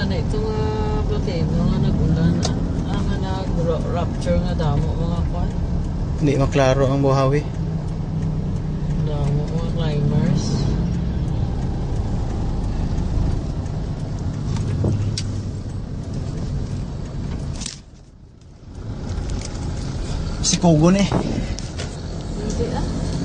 na ito nga platino nga nagulan nga nag-rupture nga damo mga kwan. Hindi maklaro ang buhawi. Damo mga climbers. Si Kugon eh. Hindi